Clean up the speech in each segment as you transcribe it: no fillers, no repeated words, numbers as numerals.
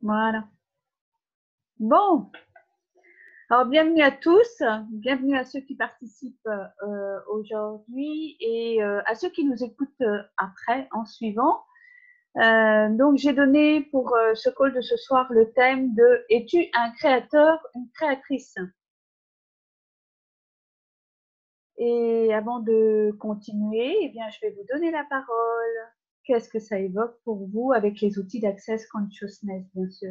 Voilà. Bon, alors bienvenue à tous, bienvenue à ceux qui participent aujourd'hui et à ceux qui nous écoutent après, en suivant. Donc j'ai donné pour ce call de ce soir le thème de « Es-tu un créateur, une créatrice ?» Et avant de continuer, eh bien, je vais vous donner la parole. Qu'est-ce que ça évoque pour vous avec les outils d'Access Consciousness, bien sûr?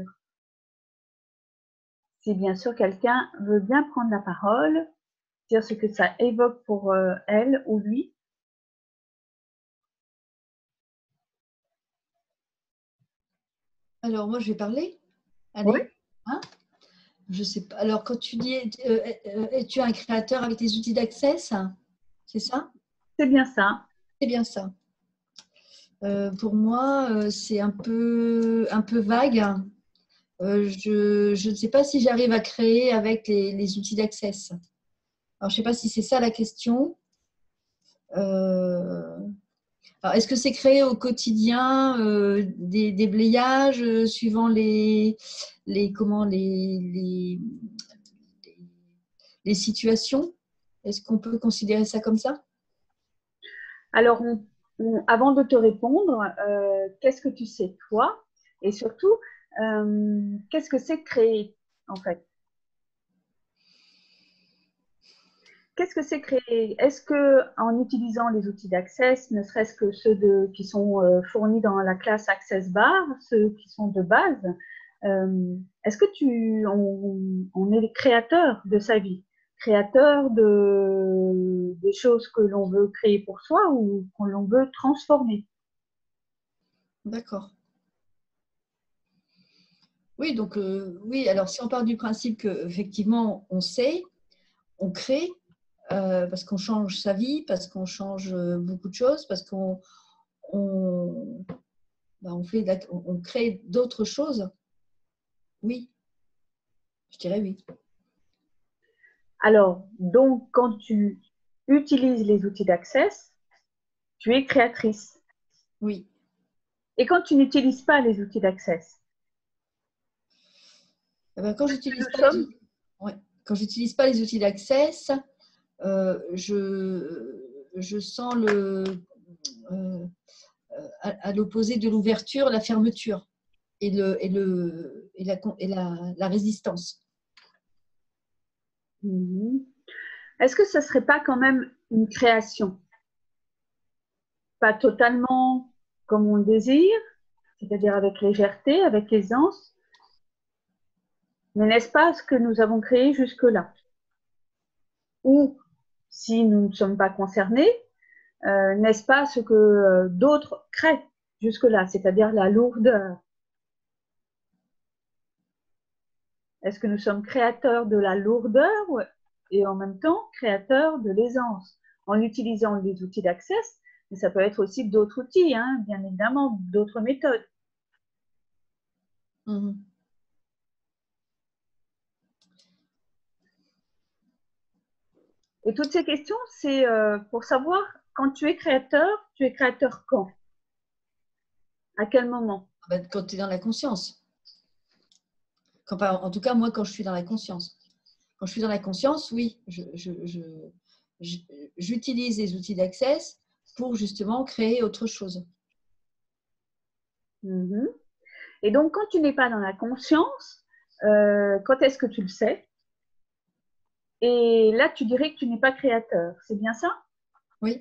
Si bien sûr quelqu'un veut bien prendre la parole, dire ce que ça évoque pour elle ou lui. Alors, moi, je vais parler. Allez. Oui. Hein, je sais pas. Alors, quand tu dis es-tu un créateur avec les outils d'Access, c'est ça? C'est bien ça. C'est bien ça. Pour moi, c'est un peu vague. Je ne sais pas si j'arrive à créer avec les outils d'Access. Alors, je ne sais pas si c'est ça la question. Alors, est-ce que c'est créé au quotidien des blayages suivant comment, les situations? Est-ce qu'on peut considérer ça comme ça? Alors, avant de te répondre, qu'est-ce que tu sais toi? Et surtout, qu'est-ce que c'est créer en fait? Qu'est-ce que c'est créer? Est-ce que en utilisant les outils d'Access, ne serait-ce que ceux qui sont fournis dans la classe Access Bar, ceux qui sont de base, est-ce que on est les créateurs de sa vie, créateurs des choses que l'on veut créer pour soi ou que l'on veut transformer? D'accord. Oui, donc oui, alors si on part du principe qu'effectivement on sait, on crée, parce qu'on change sa vie, parce qu'on change beaucoup de choses, parce qu'on on crée d'autres choses, oui, je dirais oui. Alors, donc, quand tu utilises les outils d'Access, tu es créatrice. Oui. Et quand tu n'utilises pas les outils d'Access, Eh ben, quand j'utilise pas les outils d'Access, je sens à l'opposé de l'ouverture, la fermeture et la résistance. Est-ce que ce ne serait pas quand même une création? Pas totalement comme on le désire, c'est-à-dire avec légèreté, avec aisance, mais n'est-ce pas ce que nous avons créé jusque-là? Ou, si nous ne sommes pas concernés, n'est-ce pas ce que d'autres créent jusque-là, c'est-à-dire la lourdeur? Est-ce que nous sommes créateurs de la lourdeur et en même temps créateurs de l'aisance en utilisant les outils d'Access? Mais ça peut être aussi d'autres outils, hein, bien évidemment, d'autres méthodes. Et toutes ces questions, c'est pour savoir quand tu es créateur quand? À quel moment? Quand tu es dans la conscience. En tout cas, moi, quand je suis dans la conscience. Quand je suis dans la conscience, oui, j'utilise les outils d'Access pour justement créer autre chose. Et donc, quand tu n'es pas dans la conscience, quand est-ce que tu le sais? Et là, tu dirais que tu n'es pas créateur. C'est bien ça? Oui.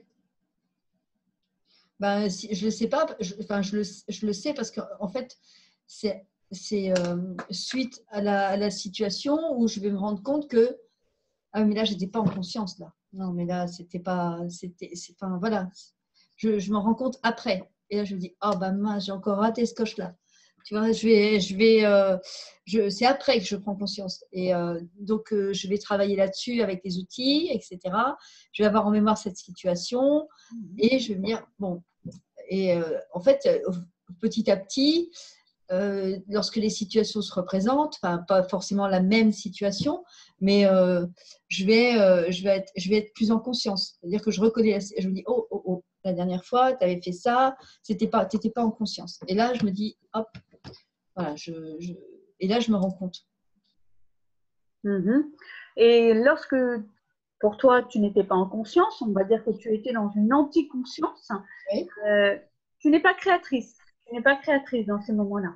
Ben, si, je ne le sais pas, je le sais parce qu'en fait, c'est suite à la situation où je vais me rendre compte que ah, mais là, je n'étais pas en conscience. Là. Non, mais là, c'était pas. Enfin, voilà. Je m'en rends compte après. Et là, je me dis, oh, bah mince, j'ai encore raté ce coche-là. Tu vois, c'est après que je prends conscience. Et donc, je vais travailler là-dessus avec les outils, etc. Je vais avoir en mémoire cette situation et je vais me dire, bon. Et en fait, petit à petit, lorsque les situations se représentent, enfin pas forcément la même situation, mais je vais être plus en conscience. C'est-à-dire que je reconnais, je me dis oh, la dernière fois tu avais fait ça, t'étais pas en conscience. Et là je me dis hop, voilà, et là, je me rends compte. Mhm. Et lorsque, pour toi, tu n'étais pas en conscience, on va dire que tu étais dans une anti-conscience, Oui. tu n'es pas créatrice. Tu n'es pas créatrice dans ces moments-là.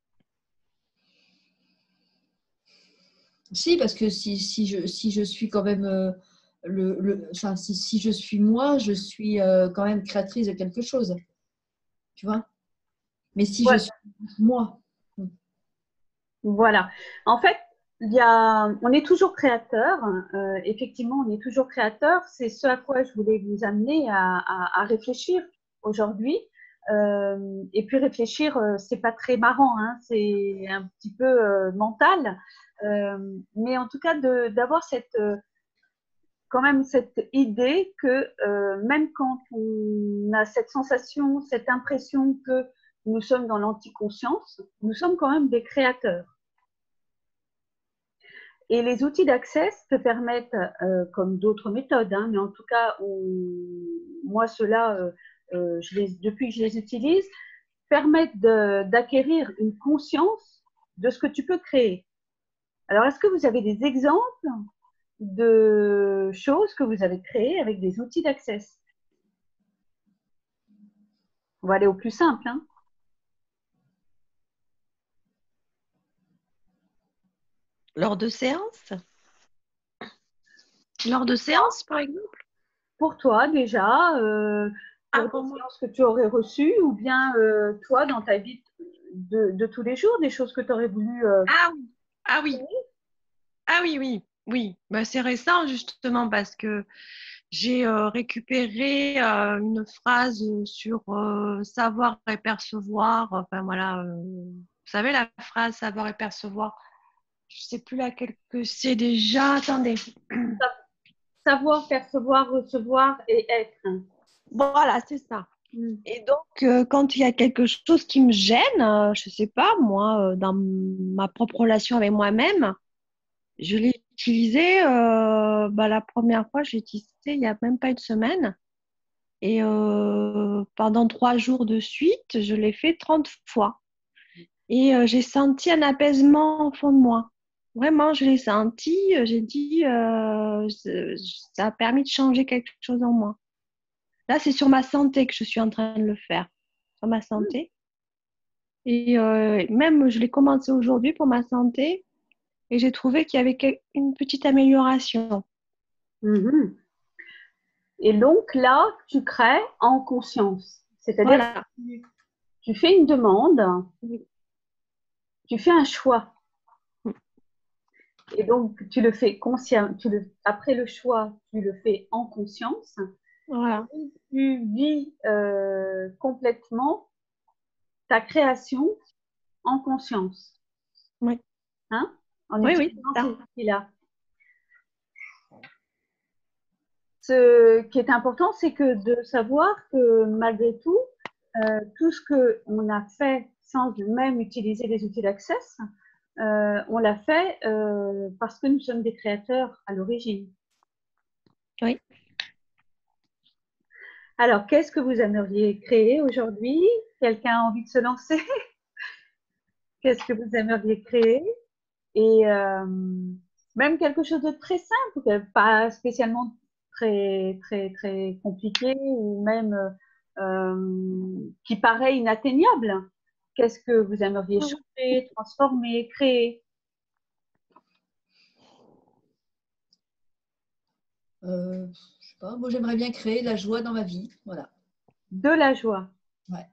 Si, parce que si je suis quand même enfin, si je suis moi, je suis quand même créatrice de quelque chose. Tu vois? Mais si je Ouais. suis moi. Voilà. En fait, on est toujours créateur. Effectivement, on est toujours créateur. C'est ce à quoi je voulais vous amener à réfléchir aujourd'hui. Et puis réfléchir, c'est pas très marrant, hein, c'est un petit peu mental. Mais en tout cas, d'avoir quand même cette idée que même quand on a cette sensation, cette impression que nous sommes dans l'anticonscience, nous sommes quand même des créateurs. Et les outils d'access te permettent, comme d'autres méthodes, hein, mais en tout cas, moi, ceux-là, depuis que je les utilise, permettent d'acquérir une conscience de ce que tu peux créer. Alors, est-ce que vous avez des exemples de choses que vous avez créées avec des outils d'access? On va aller au plus simple. Hein. Lors de séances? Lors de séances, par exemple? Pour toi, déjà, pour Pour des moi. séances que tu aurais reçues, ou bien toi, dans ta vie de tous les jours, des choses que tu aurais voulu Ah oui, ah oui, créer? ah oui, oui, oui. Bah, c'est récent justement parce que j'ai récupéré une phrase sur savoir et percevoir. Enfin voilà, vous savez la phrase savoir et percevoir. Je sais plus laquelle que c'est déjà. Attendez. Savoir, percevoir, recevoir et être. Voilà, c'est ça. Mm. Et donc, quand il y a quelque chose qui me gêne, je sais pas, moi, dans ma propre relation avec moi-même, je l'ai utilisé, la première fois, j'ai utilisé il n'y a même pas une semaine. Et pendant 3 jours de suite, je l'ai fait 30 fois. Et j'ai senti un apaisement au fond de moi. Vraiment, je l'ai senti, j'ai dit, ça a permis de changer quelque chose en moi. Là, c'est sur ma santé que je suis en train de le faire, sur ma santé. Et même, je l'ai commencé aujourd'hui pour ma santé et j'ai trouvé qu'il y avait une petite amélioration. Mhm. Et donc là, tu crées en conscience. C'est-à-dire que Voilà. tu fais une demande, tu fais un choix. Et donc, tu le fais conscient, après le choix, tu le fais en conscience. Voilà. Tu vis complètement ta création en conscience. Oui, Hein, en oui, oui, utilisant c'est ces ça. outils-là. Ce qui est important, c'est que de savoir que malgré tout, tout ce qu'on a fait sans même utiliser les outils d'access, on l'a fait parce que nous sommes des créateurs à l'origine. Oui. Alors, qu'est-ce que vous aimeriez créer aujourd'hui? Quelqu'un a envie de se lancer? Qu'est-ce que vous aimeriez créer? Et même quelque chose de très simple, pas spécialement très, très, très compliqué ou même qui paraît inatteignable. Qu'est-ce que vous aimeriez changer, transformer, créer? Je sais pas, moi j'aimerais bien créer de la joie dans ma vie. Voilà. De la joie. Ouais.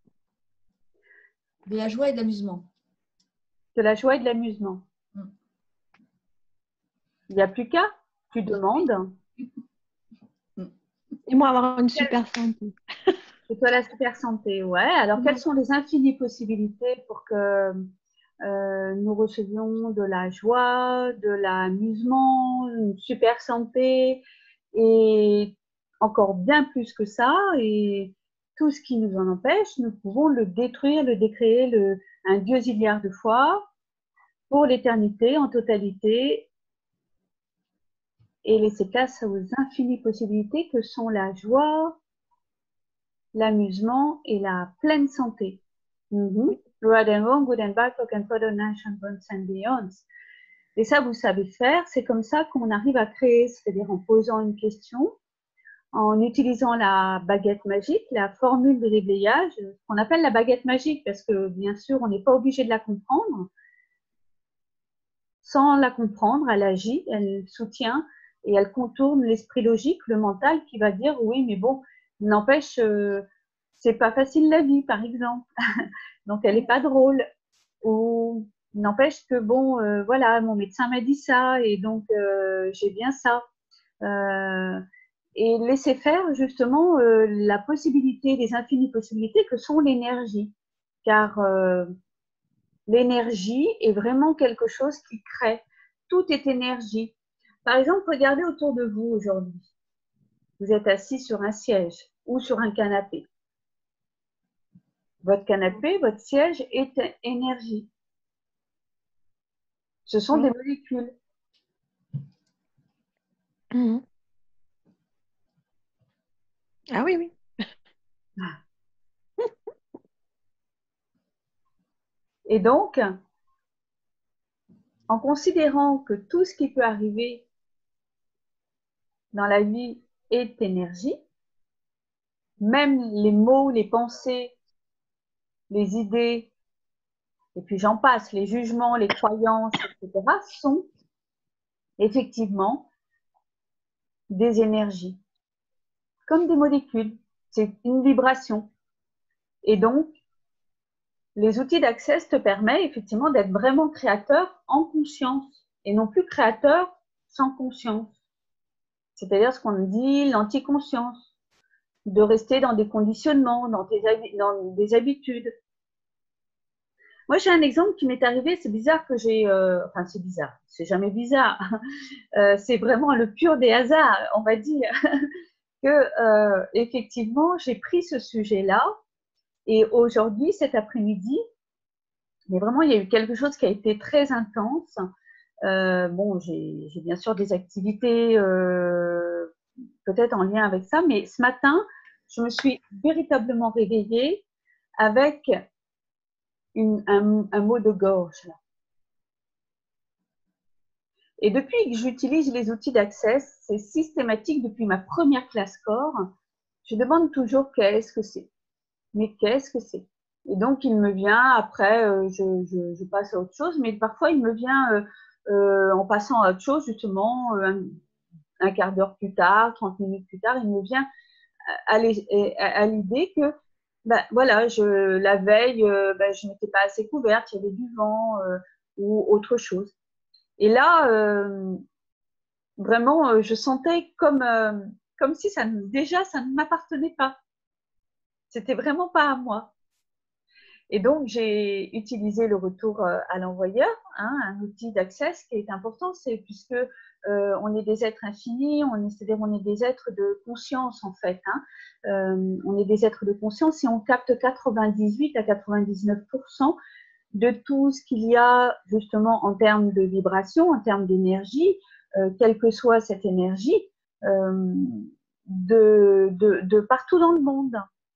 De la joie et de l'amusement. De la joie et de l'amusement. Mm. Il n'y a plus qu'à, tu demandes. Mm. Et moi, avoir une super santé. C'est toi la super santé, ouais. Alors, quelles sont les infinies possibilités pour que nous recevions de la joie, de l'amusement, une super santé et encore bien plus que ça. Et tout ce qui nous en empêche, nous pouvons le détruire, le décréer un dieu-zilliard de fois pour l'éternité en totalité et laisser place aux infinies possibilités que sont la joie, l'amusement et la pleine santé. Mhm. Right and wrong, good and bad, talk and photo, nation, bonds and beyonds. Et ça, vous savez faire. C'est comme ça qu'on arrive à créer, c'est-à-dire en posant une question, en utilisant la baguette magique, la formule de déblayage, qu'on appelle la baguette magique, parce que bien sûr, on n'est pas obligé de la comprendre. Sans la comprendre, elle agit, elle soutient et elle contourne l'esprit logique, le mental qui va dire oui, mais bon, n'empêche, c'est pas facile la vie, par exemple. Donc, elle n'est pas drôle. Ou n'empêche que bon, voilà, mon médecin m'a dit ça et donc j'ai bien ça. Et laisser faire justement la possibilité, les infinies possibilités que sont l'énergie. Car l'énergie est vraiment quelque chose qui crée. Tout est énergie. Par exemple, regardez autour de vous aujourd'hui. Vous êtes assis sur un siège ou sur un canapé. Votre canapé, votre siège est énergie. Ce sont des molécules. Mmh. Ah oui, oui. Et donc, en considérant que tout ce qui peut arriver dans la vie est énergie, même les mots, les pensées, les idées, et puis j'en passe, les jugements, les croyances, etc., sont effectivement des énergies, comme des molécules. C'est une vibration. Et donc, les outils d'Access te permettent effectivement d'être vraiment créateur en conscience et non plus créateur sans conscience. C'est-à-dire ce qu'on dit l'anticonscience, de rester dans des conditionnements, dans des habitudes. Moi, j'ai un exemple qui m'est arrivé, c'est bizarre que j'ai... enfin, c'est bizarre, c'est jamais bizarre. C'est vraiment le pur des hasards, on va dire, que effectivement, j'ai pris ce sujet-là et aujourd'hui, cet après-midi, mais vraiment, il y a eu quelque chose qui a été très intense. Bon, j'ai bien sûr des activités peut-être en lien avec ça, mais ce matin, je me suis véritablement réveillée avec un mot de gorge. Et depuis que j'utilise les outils d'Access, c'est systématique depuis ma première classe corps, je demande toujours qu'est-ce que c'est. Mais qu'est-ce que c'est? Et donc, il me vient, après, je passe à autre chose, mais parfois, il me vient en passant à autre chose, justement, un quart d'heure plus tard, 30 minutes plus tard, il me vient à l'idée que, ben, voilà, la veille, ben, je n'étais pas assez couverte, il y avait du vent ou autre chose. Et là, vraiment, je sentais comme si déjà, ça ne m'appartenait pas. C'était vraiment pas à moi. Et donc, j'ai utilisé le retour à l'envoyeur, hein, un outil d'access qui est important, c'est puisque on est des êtres infinis, c'est-à-dire on est des êtres de conscience en fait. Hein. On est des êtres de conscience et on capte 98 à 99% de tout ce qu'il y a justement en termes de vibration, en termes d'énergie, quelle que soit cette énergie, de partout dans le monde.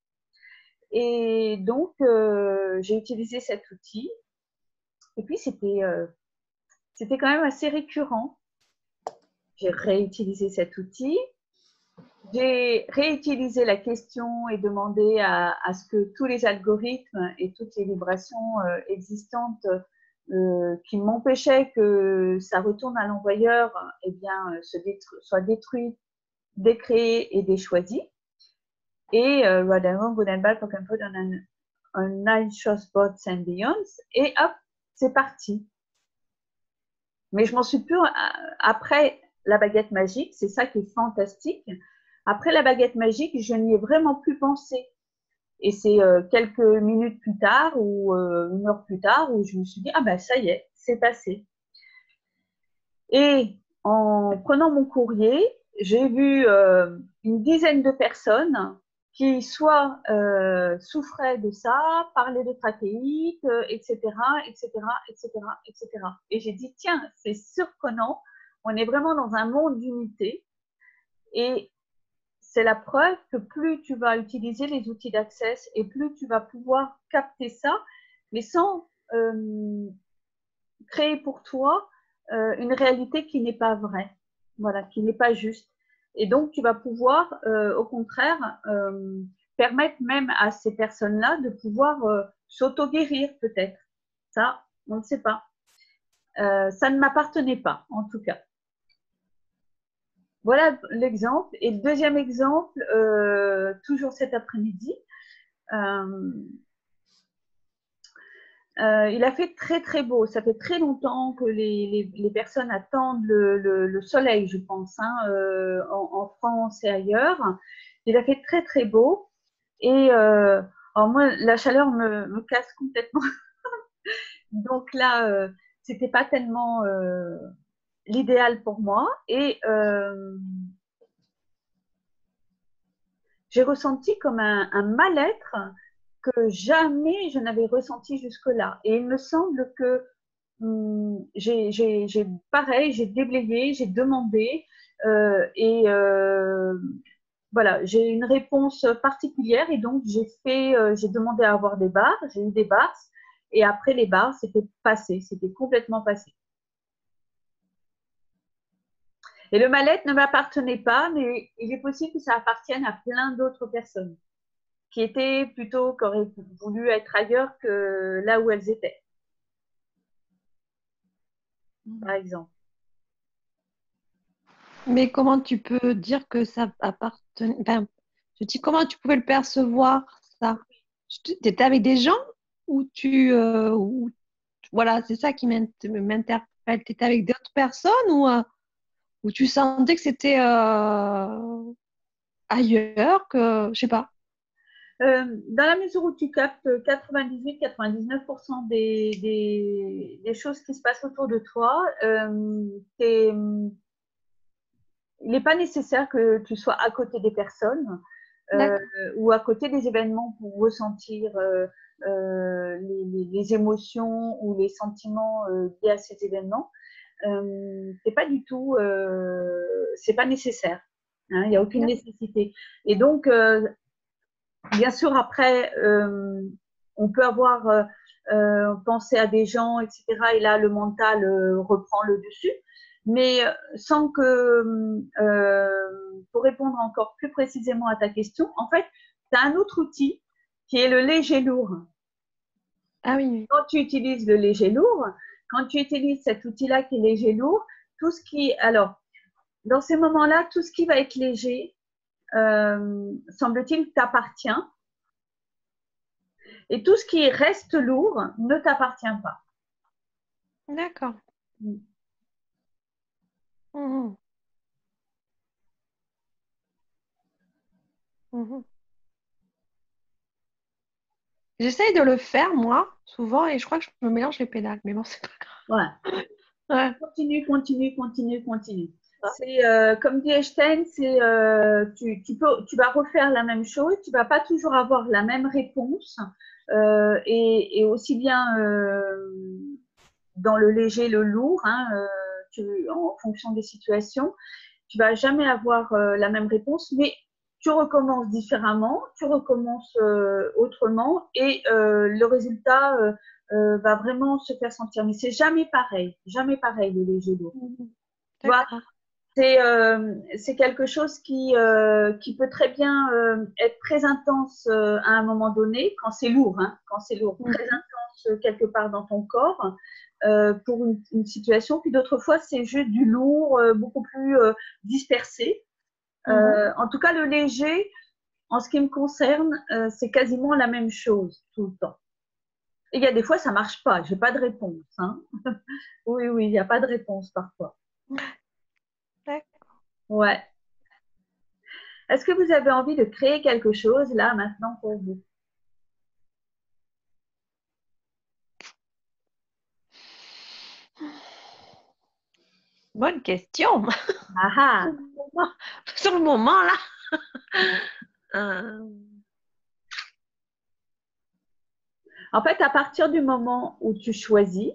Et donc, j'ai utilisé cet outil. Et puis, c'était quand même assez récurrent. J'ai réutilisé cet outil. J'ai réutilisé la question et demandé à ce que tous les algorithmes et toutes les vibrations existantes qui m'empêchaient que ça retourne à l'envoyeur, eh bien, soient détruits, décréés et déchoisis. Et Rod and Wrong, Good and Bad, Talk and Put on Nine Shows, Bots and Beyonds. Et hop, c'est parti. Mais je m'en suis plus... Après la baguette magique, c'est ça qui est fantastique. Après la baguette magique, je n'y ai vraiment plus pensé. Et c'est quelques minutes plus tard ou une heure plus tard où je me suis dit, ah ben ça y est, c'est passé. Et en prenant mon courrier, j'ai vu une dizaine de personnes qui soit souffraient de ça, parlaient de trachéite, etc., etc., etc., etc. Et j'ai dit, tiens, c'est surprenant, on est vraiment dans un monde d'unité. Et c'est la preuve que plus tu vas utiliser les outils d'access et plus tu vas pouvoir capter ça, mais sans créer pour toi une réalité qui n'est pas vraie, voilà, qui n'est pas juste. Et donc, tu vas pouvoir, au contraire, permettre même à ces personnes-là de pouvoir s'auto-guérir peut-être. Ça, on ne sait pas. Ça ne m'appartenait pas, en tout cas. Voilà l'exemple. Et le deuxième exemple, toujours cet après-midi, il a fait très très beau. Ça fait très longtemps que les personnes attendent le soleil, je pense, hein, en France et ailleurs. Il a fait très très beau. Et alors moi, la chaleur me casse complètement. Donc là, c'était pas tellement l'idéal pour moi. Et j'ai ressenti comme un mal-être que jamais je n'avais ressenti jusque-là. Et il me semble que pareil, j'ai déblayé, j'ai demandé et voilà, j'ai une réponse particulière et donc j'ai demandé à avoir des barres, j'ai eu des barres et après les barres, c'était passé, c'était complètement passé. Et le mal-être ne m'appartenait pas, mais il est possible que ça appartienne à plein d'autres personnes qui étaient plutôt, qui auraient voulu être ailleurs que là où elles étaient, par exemple. Mais comment tu peux dire que ça appartenait… Enfin, je dis comment tu pouvais le percevoir, ça? Tu étais avec des gens voilà, c'est ça qui m'interpelle. Tu étais avec d'autres personnes ou tu sentais que c'était ailleurs, que je sais pas. Dans la mesure où tu captes 98-99% des choses qui se passent autour de toi, il n'est pas nécessaire que tu sois à côté des personnes ou à côté des événements pour ressentir les émotions ou les sentiments liés à ces événements. C'est pas du tout, c'est pas nécessaire. Hein, il n'y a aucune nécessité. Et donc, bien sûr, après, on peut avoir pensé à des gens, etc. Et là, le mental reprend le dessus. Mais sans que, pour répondre encore plus précisément à ta question, en fait, tu as un autre outil qui est le léger lourd. Ah oui. Quand tu utilises le léger lourd, quand tu utilises cet outil-là qui est léger lourd, tout ce qui, alors, dans ces moments-là, tout ce qui va être léger, semble-t-il, t'appartient. Et tout ce qui reste lourd ne t'appartient pas. D'accord. Mhm. Mhm. J'essaye de le faire, moi, souvent, et je crois que je me mélange les pédales, mais bon, c'est pas Ouais. grave. Ouais. Continue. C'est comme dit Einstein, tu vas refaire la même chose, tu vas pas toujours avoir la même réponse, et aussi bien dans le léger, le lourd, hein, en fonction des situations, tu vas jamais avoir la même réponse, mais tu recommences différemment, tu recommences autrement, et le résultat va vraiment se faire sentir. Mais c'est jamais pareil le léger lourd. Tu vois, c'est quelque chose qui peut très bien être très intense à un moment donné, quand c'est lourd, hein, quand c'est lourd, très intense quelque part dans ton corps pour une situation. Puis d'autres fois, c'est juste du lourd, beaucoup plus dispersé. En tout cas, le léger, en ce qui me concerne, c'est quasiment la même chose tout le temps. Et il y a des fois, ça marche pas, j'ai pas de réponse. Hein. Oui, il n'y a pas de réponse parfois. D'accord. Ouais. Est-ce que vous avez envie de créer quelque chose là maintenant pour vous? Bonne question. Ah ah. Sur le moment, là. En fait, à partir du moment où tu choisis,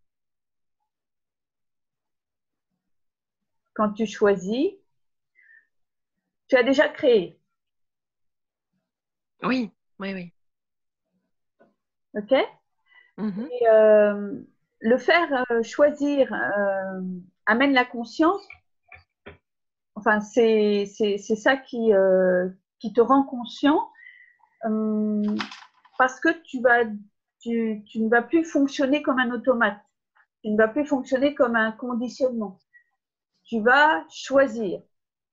quand tu choisis, tu as déjà créé. Oui. OK? Mhm. Et, le faire choisir amène la conscience. Enfin, c'est ça qui te rend conscient parce que tu ne vas plus fonctionner comme un automate. Tu ne vas plus fonctionner comme un conditionnement. Tu vas choisir.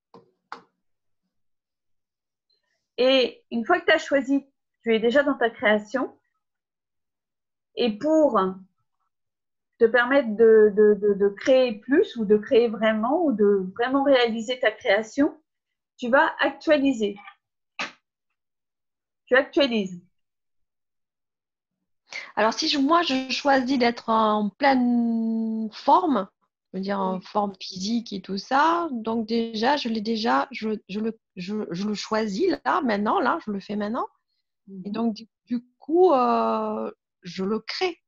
Et une fois que tu as choisi, tu es déjà dans ta création. Et pour te permettre de créer plus ou de créer vraiment ou de vraiment réaliser ta création, tu vas actualiser. Tu actualises. Alors, si moi, je choisis d'être en pleine forme, je veux dire en forme physique et tout ça, donc déjà, je l'ai déjà, je le choisis là, maintenant, là, je le fais maintenant. Et donc, du coup, je le crée.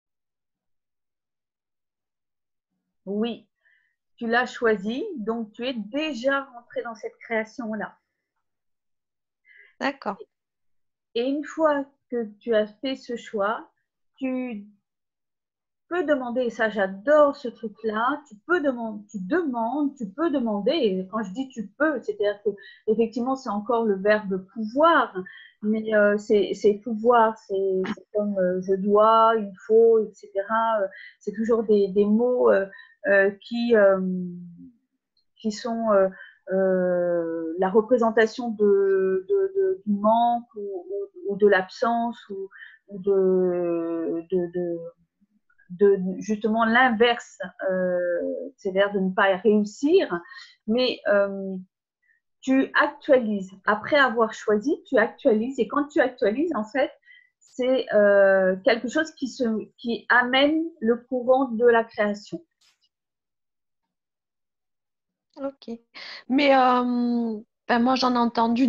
Oui, tu l'as choisi, donc tu es déjà rentré dans cette création-là. D'accord. Et une fois que tu as fait ce choix, tu peux demander, et ça j'adore ce truc-là, tu peux demander, tu peux demander, et quand je dis tu peux, c'est-à-dire que effectivement c'est encore le verbe pouvoir, mais c'est pouvoir, c'est comme je dois, il faut, etc. C'est toujours des mots qui sont la représentation du manque ou de l'absence ou de justement l'inverse, c'est-à-dire de ne pas réussir, mais tu actualises. Après avoir choisi, tu actualises. Et quand tu actualises, en fait, c'est quelque chose qui amène le courant de la création. Ok. Mais ben, moi, j'en ai entendu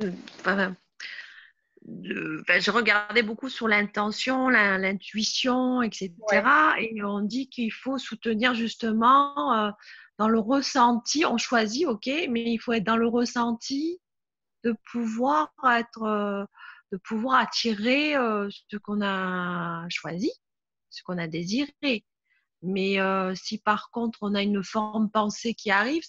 je regardais beaucoup sur l'intention, l'intuition, Ouais. etc. Et on dit qu'il faut soutenir justement dans le ressenti. On choisit, ok, mais il faut être dans le ressenti de pouvoir de pouvoir attirer ce qu'on a choisi, ce qu'on a désiré. Mais si par contre on a une forme pensée qui arrive,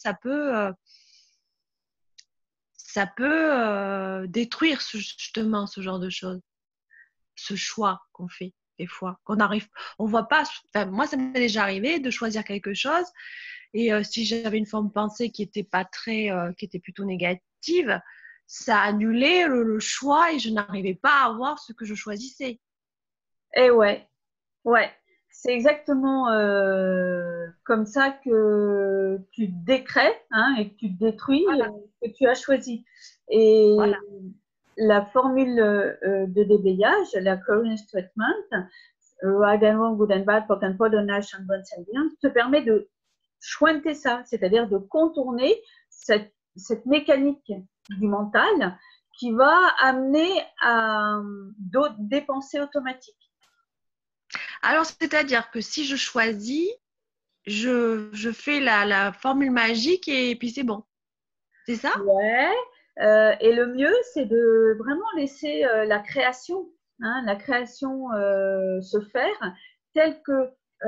ça peut détruire justement ce genre de choses, ce choix qu'on fait des fois, qu'on arrive, on voit pas. Enfin, moi, ça m'est déjà arrivé de choisir quelque chose et si j'avais une forme pensée qui était pas très, qui était plutôt négative, ça annulait le choix et je n'arrivais pas à avoir ce que je choisissais. Et ouais, ouais. C'est exactement comme ça que tu décrètes hein, et que tu détruis Voilà, ce que tu as choisi. Et voilà. la formule de déblayage, la Coherence Treatment, Right and Wrong, Good and Bad, Poc and Pod, Nash and Bonne Symbiont, te permet de chointer ça, c'est-à-dire de contourner cette mécanique du mental qui va amener à des pensées automatiques. Alors, c'est-à-dire que si je choisis, je fais la formule magique et puis c'est bon. C'est ça? Ouais. Et le mieux, c'est de vraiment laisser hein, la création se faire telle que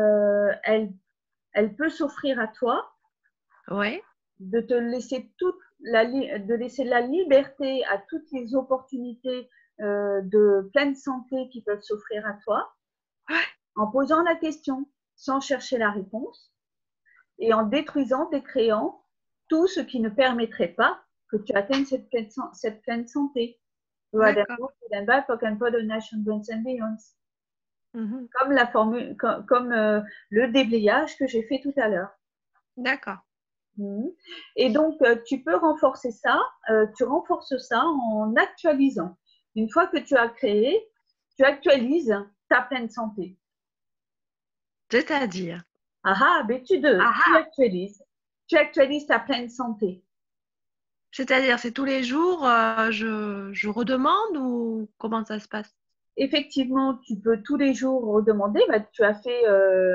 elle peut s'offrir à toi, Ouais. de te laisser de laisser la liberté à toutes les opportunités de pleine santé qui peuvent s'offrir à toi, en posant la question sans chercher la réponse et en détruisant, décréant tout ce qui ne permettrait pas que tu atteignes cette pleine santé. D'accord. Mhm. Comme la formule, comme le déblayage que j'ai fait tout à l'heure. D'accord. Et donc, tu peux renforcer ça, tu renforces ça en actualisant. Une fois que tu as créé, tu actualises ta pleine santé. C'est-à-dire? Ah ah, ben Ah tu ah! actualises. Tu actualises ta pleine santé. C'est-à-dire, c'est tous les jours, je redemande ou comment ça se passe? Effectivement, tu peux tous les jours redemander. Bah, tu as fait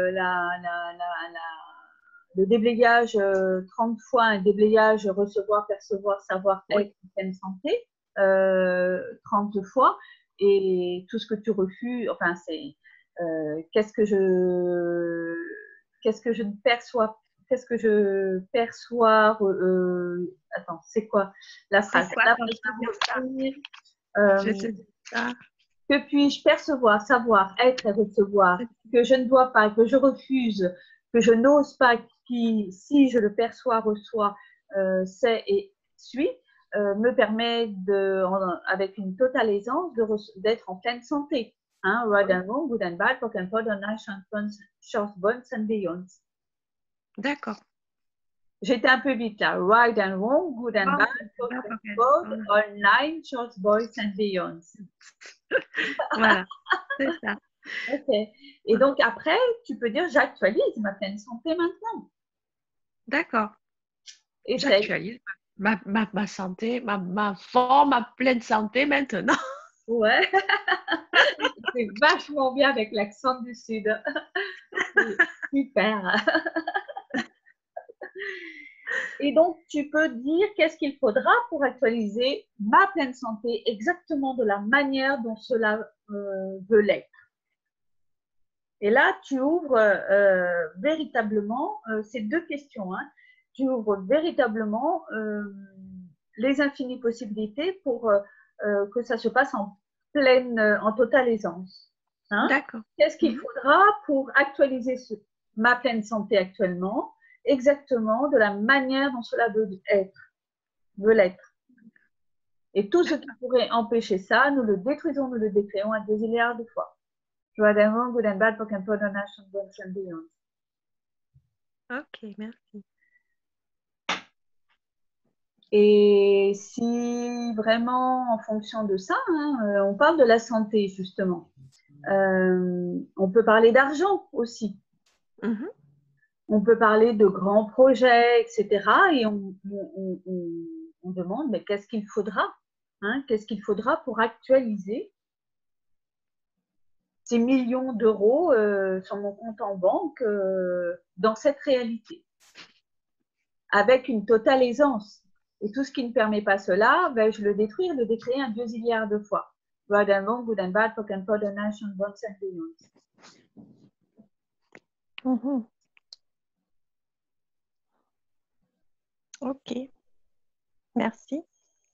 le déblayage 30 fois, un déblayage recevoir, percevoir, savoir, Oui. être, pleine santé, 30 fois. Et tout ce que tu refuses, enfin, Qu'est-ce que je ne perçois, qu'est-ce que je perçois, attends, c'est quoi la phrase? C'est quoi La quand je phrase peux dire ça? Je te euh, dis ça. que puis-je percevoir, savoir, être et recevoir, que je ne dois pas, que je refuse, que je n'ose pas, qui, si je le perçois, reçois, sais et suis, me permet avec une totale aisance d'être en pleine santé. Hein, right and wrong, good and bad, pock and pod, on short bones and beyond. D'accord. J'étais un peu vite là. Right and wrong, good and bad, pock and pod, online, short boys and beyond. Voilà, c'est ça. Ok. Et donc après, tu peux dire j'actualise ma pleine santé maintenant. D'accord. Essaye. J'actualise ma santé, ma forme, ma pleine santé maintenant. Ouais. C'est vachement bien avec l'accent du Sud. Super. Et donc, tu peux dire qu'est-ce qu'il faudra pour actualiser ma pleine santé exactement de la manière dont cela veut l'être. Et là, tu ouvres véritablement ces deux questions. Hein. Tu ouvres véritablement les infinies possibilités pour que ça se passe en totale aisance. Hein. D'accord. Qu'est-ce qu'il faudra pour actualiser ma pleine santé actuellement, exactement de la manière dont cela veut l'être. Et tout ce qui pourrait empêcher ça, nous le détruisons, nous le décréons à des milliards de fois. Good and bad, pock and pod, nation, bones and beyond. Ok, merci. Et si vraiment en fonction de ça, hein, on parle de la santé justement. On peut parler d'argent aussi. On peut parler de grands projets, etc. Et on demande, mais qu'est-ce qu'il faudra, hein, qu'est-ce qu'il faudra pour actualiser ces millions d'euros sur mon compte en banque dans cette réalité, avec une totale aisance. Et tout ce qui ne permet pas cela, ben, je le détruis, le décréer un 2 milliards de fois. Good and wrong, good and bad, pock and pod, nation, bones and beyond. Ok, merci.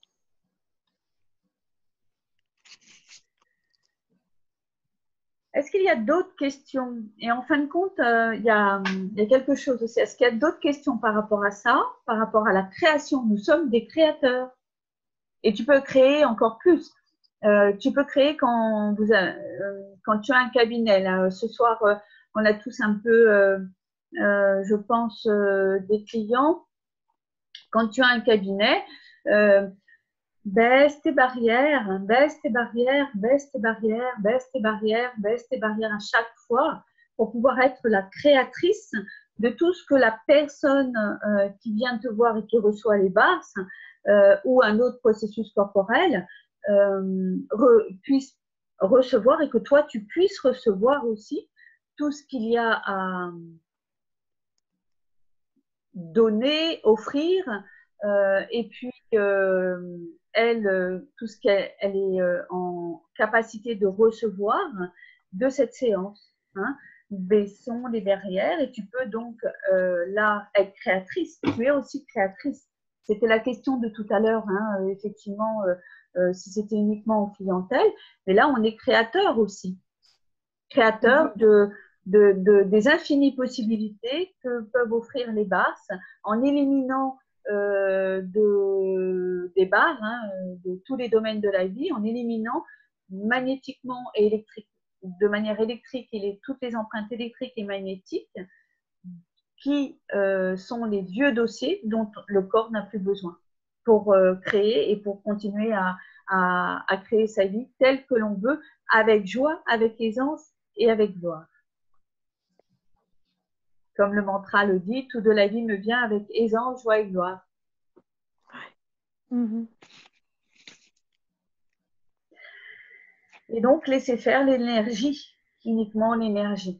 Est-ce qu'il y a d'autres questions? Et en fin de compte, il y a quelque chose aussi. Est-ce qu'il y a d'autres questions par rapport à ça, par rapport à la création? Nous sommes des créateurs. Et tu peux créer encore plus. Tu peux créer quand tu as un cabinet. Là, ce soir, on a tous un peu, je pense, des clients. Quand tu as un cabinet, baisse tes barrières, baisse tes barrières, baisse tes barrières, baisse tes barrières, baisse tes barrières à chaque fois pour pouvoir être la créatrice de tout ce que la personne qui vient te voir et qui reçoit les basses ou un autre processus corporel puisse recevoir et que toi, tu puisses recevoir aussi tout ce qu'il y a à donner, offrir et puis elle, tout ce qu'elle est en capacité de recevoir de cette séance. Hein. Baissons les barrières et tu peux donc là être créatrice. Tu es aussi créatrice. C'était la question de tout à l'heure, hein, effectivement, si c'était uniquement en clientèle. Mais là, on est créateur aussi. Créateur des infinies possibilités que peuvent offrir les basses en éliminant des barres de tous les domaines de la vie, en éliminant magnétiquement et de manière électrique toutes les empreintes électriques et magnétiques qui sont les vieux dossiers dont le corps n'a plus besoin pour créer et pour continuer à créer sa vie telle que l'on veut, avec joie, avec aisance et avec gloire. Comme le mantra le dit, tout de la vie me vient avec aisance, joie et gloire. Et donc, laissez faire l'énergie, uniquement l'énergie.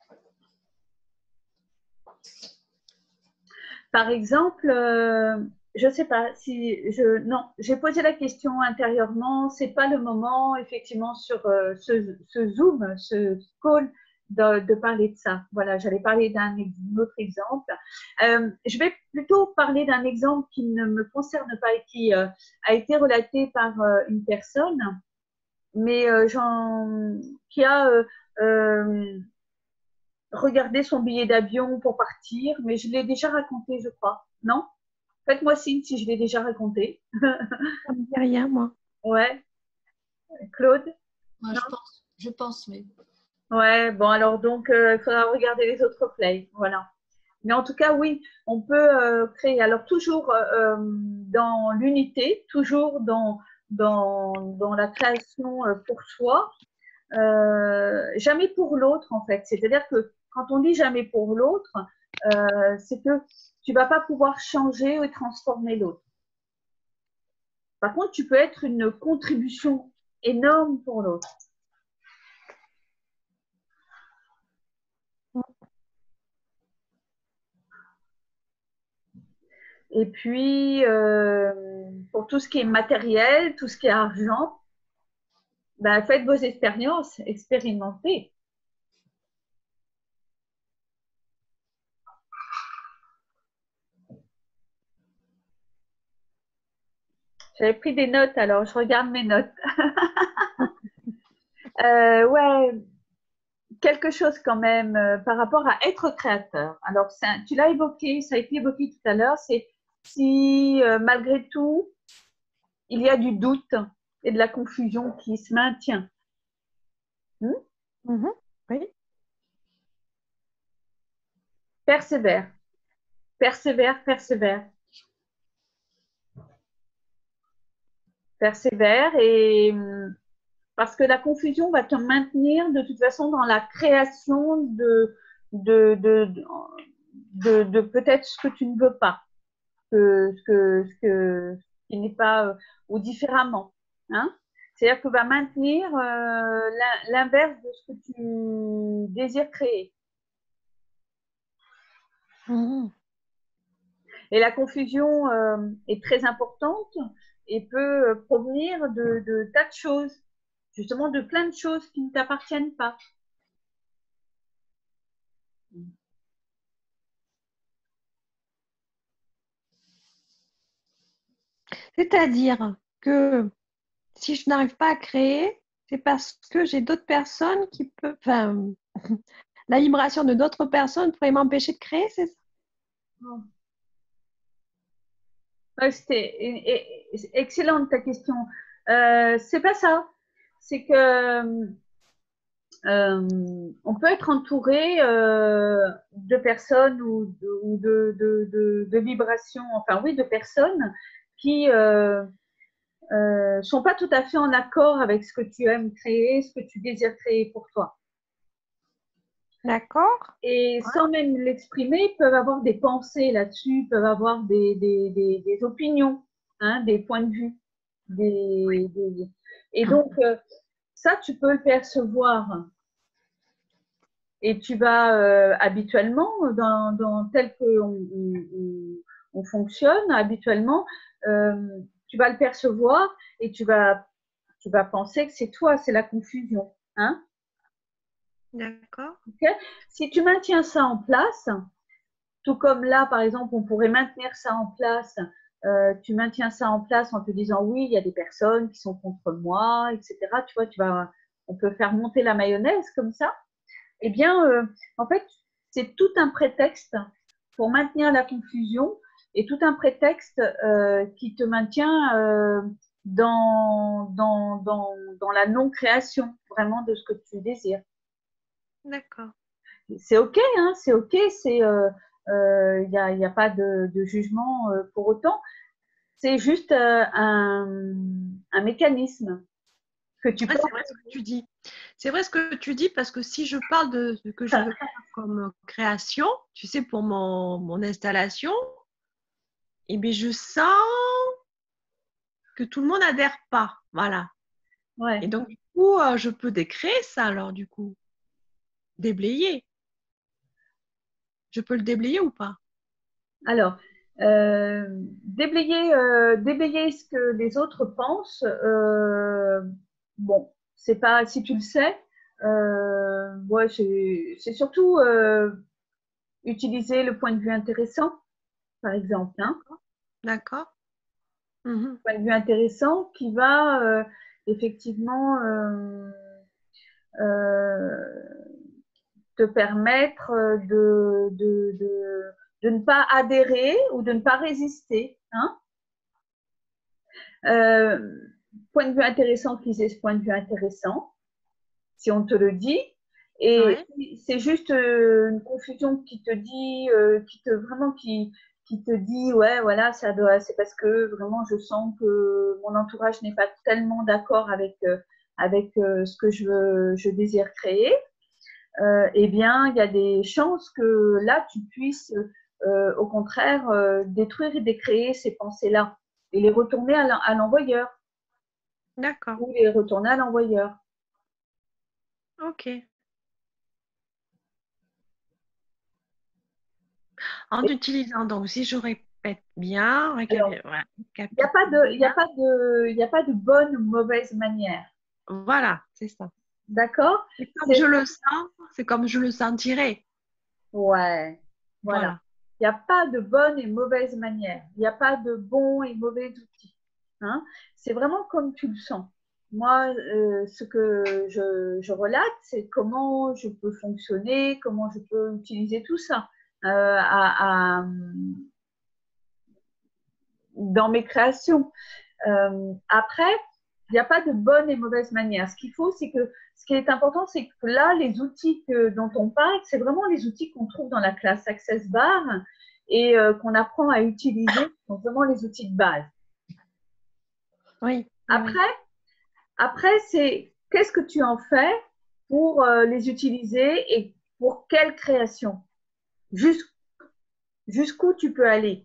Par exemple, je sais pas si non, j'ai posé la question intérieurement. C'est pas le moment, effectivement, sur ce Zoom, ce call, de parler de ça. Voilà, j'allais parler d'un autre exemple. Je vais plutôt parler d'un exemple qui ne me concerne pas et qui a été relaté par une personne, mais qui a regardé son billet d'avion pour partir. Mais je l'ai déjà raconté, je crois. Non? Faites-moi signe si je l'ai déjà raconté. Ça me dit rien, moi. Ouais, Claude? Moi, Non? je pense, mais Ouais, bon, alors donc, il faudra regarder les autres replays. Voilà. Mais en tout cas, oui, on peut créer. Alors, toujours dans l'unité, toujours dans la création pour soi, jamais pour l'autre, en fait. C'est-à-dire que quand on dit jamais pour l'autre, c'est que tu ne vas pas pouvoir changer ou transformer l'autre. Par contre, tu peux être une contribution énorme pour l'autre. Et puis, pour tout ce qui est matériel, tout ce qui est argent, ben, faites vos expériences, expérimentez. J'avais pris des notes, alors je regarde mes notes. Ouais, quelque chose quand même par rapport à être créateur. Alors, tu l'as évoqué, ça a été évoqué tout à l'heure, c'est si malgré tout, il y a du doute et de la confusion qui se maintient. Oui. Persévère, persévère, persévère. Persévère et parce que la confusion va te maintenir de toute façon dans la création de, de, de peut-être ce que tu ne veux pas, ce qui n'est pas, ou différemment. Hein? C'est-à-dire que va maintenir l'inverse de ce que tu désires créer. Et la confusion est très importante et peut provenir de tas de choses, justement de plein de choses qui ne t'appartiennent pas. C'est-à-dire que si je n'arrive pas à créer, c'est parce que j'ai d'autres personnes qui peuvent. Enfin, la vibration de d'autres personnes pourrait m'empêcher de créer, c'est ça? Ouais, c'était excellente ta question. C'est pas ça. C'est que on peut être entouré de personnes ou de vibrations, enfin oui, de personnes qui sont pas tout à fait en accord avec ce que tu aimes créer, ce que tu désires créer pour toi. D'accord. Et sans même l'exprimer, peuvent avoir des pensées là-dessus, peuvent avoir des opinions, hein, des points de vue. Et donc, ça, tu peux le percevoir. Et tu vas habituellement, tel on fonctionne, habituellement, tu vas le percevoir et tu vas penser que c'est toi, c'est la confusion. Hein? D'accord. Okay? Si tu maintiens ça en place, tout comme là, par exemple, on pourrait maintenir ça en place, tu maintiens ça en place en te disant oui, il y a des personnes qui sont contre moi, etc. Tu vois, on peut faire monter la mayonnaise comme ça. Eh bien, en fait, c'est tout un prétexte pour maintenir la confusion et tout un prétexte qui te maintient dans la non-création vraiment de ce que tu désires. D'accord. C'est OK, hein, c'est OK, il n'y a pas de jugement pour autant. C'est juste un mécanisme que tu peux. C'est vrai ce que tu dis. C'est vrai ce que tu dis parce que si je parle de ce que je veux faire comme création, tu sais, pour mon installation, eh bien, je sens que tout le monde n'adhère pas. Voilà. Ouais. Et donc, du coup, je peux décréer ça alors, du coup. Déblayer. Je peux le déblayer ou pas? Alors, Déblayer ce que les autres pensent, bon, c'est pas si tu le sais. Ouais, c'est surtout utiliser le point de vue intéressant, par exemple, hein. D'accord. Mhm. Point de vue intéressant qui va effectivement euh, te permettre de ne pas adhérer ou de ne pas résister, hein. Euh, Point de vue intéressant qui c'est ce point de vue intéressant, si on te le dit. Et Ouais. c'est juste une confusion qui te dit, qui te dit, ouais, voilà, c'est parce que vraiment je sens que mon entourage n'est pas tellement d'accord avec ce que je désire créer. Eh bien, il y a des chances que là, tu puisses, au contraire, détruire et décréer ces pensées-là et les retourner à l'envoyeur D'accord. ou les retourner à l'envoyeur. Ok. En utilisant, donc, si je répète bien, Alors, il n'y a récapitule pas de, il y a bien. pas de, il y a pas de bonne ou mauvaise manière. Voilà, c'est ça. D'accord? C'est comme je C'est, le sens, c'est comme je le sentirais. ouais, voilà. Voilà. Il n'y a pas de bonne et mauvaise manière. Il n'y a pas de bons et mauvais outils. Hein. C'est vraiment comme tu le sens. Moi, ce que je relate, c'est comment je peux fonctionner, comment je peux utiliser tout ça dans mes créations. Après, il n'y a pas de bonne et mauvaise manière. Ce qu'il faut, c'est que ce qui est important, c'est que là, les outils dont on parle, c'est vraiment les outils qu'on trouve dans la classe Access Bar et qu'on apprend à utiliser, sont vraiment les outils de base. Oui, oui, oui. Après c'est qu'est-ce que tu en fais pour les utiliser et pour quelle création? Jusqu'où tu peux aller?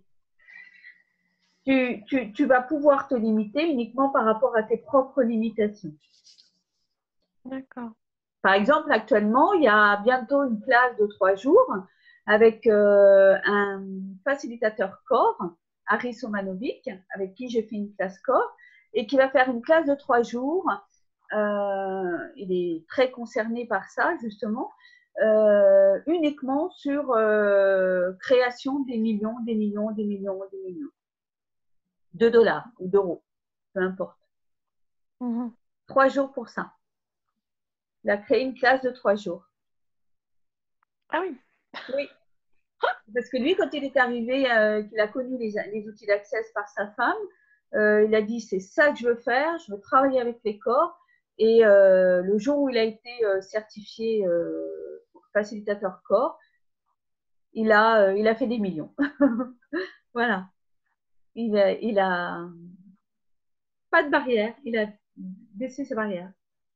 Tu vas pouvoir te limiter uniquement par rapport à tes propres limitations. D'accord. Par exemple, actuellement, il y a bientôt une classe de 3 jours avec un facilitateur corps, Aris Omanovic, avec qui j'ai fait une classe corps, et qui va faire une classe de 3 jours. Il est très concerné par ça, justement, uniquement sur création des millions, des millions, des millions, des millions de dollars ou d'euros, peu importe. Mhm. 3 jours pour ça. Il a créé une classe de 3 jours. Ah oui. Oui, parce que lui, quand il est arrivé, qu'il a connu les outils d'accès par sa femme, il a dit c'est ça que je veux faire, je veux travailler avec les corps. Et le jour où il a été certifié facilitateur corps, il a fait des millions. Voilà. Il a pas de barrière, il a baissé ses barrières.